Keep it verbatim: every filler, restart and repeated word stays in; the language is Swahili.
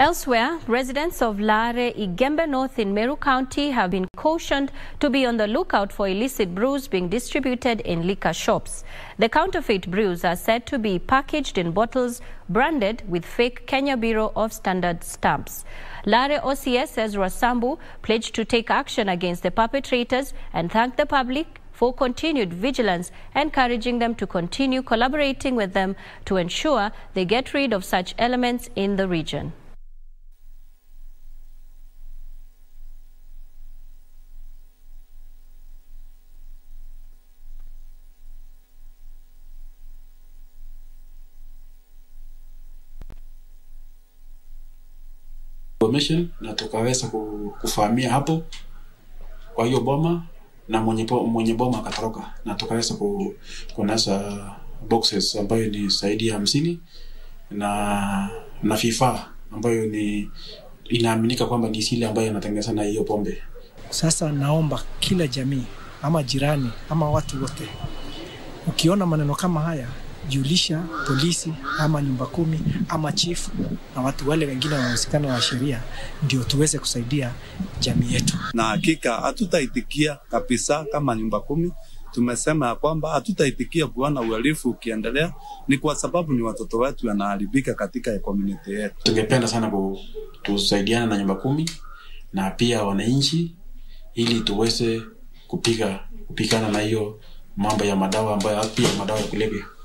Elsewhere, residents of Laare Igembe North in Meru County have been cautioned to be on the lookout for illicit brews being distributed in liquor shops. The counterfeit brews are said to be packaged in bottles branded with fake Kenya Bureau of Standard stamps. Laare O C S Ezra Sambu pledged to take action against the perpetrators and thanked the public for continued vigilance, encouraging them to continue collaborating with them to ensure they get rid of such elements in the region. Na tukaweza kufahamia hapo kwa hiyo boma na mwenye mwenye boma akatoroka, na tukaweza kunasa boxes ambayo ni zaidi ya hamsini na na vifaa ambayo ni inaaminika kwamba ni sile ambayo inatengeneza na hiyo pombe. Sasa naomba kila jamii ama jirani ama watu wote, ukiona maneno kama haya, julisha polisi ama nyumba kumi ama chief na watu wale wengine wanahusikana na sheria, ndio tuweze kusaidia jamii yetu. Na hakika hatutaitikia kabisa kama nyumba kumi. Tumesema kwamba hatutaitikia kuona uhalifu ukiendelea, ni kwa sababu ni watoto wetu wanaharibika katika community yetu. Tungependa sana tusaidiana na nyumba kumi na pia wananchi ili tuweze kupiga kupigana na hiyo mambo ya madawa ambayo pia madawa ya kulevya.